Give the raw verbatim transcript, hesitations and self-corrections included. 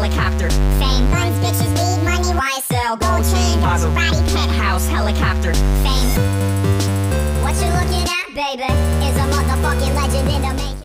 helicopter. Fame, Guns, bitches, weed, money, Y S L, gold chain, Maserati, penthouse, helicopter. Fame, what you looking at, baby?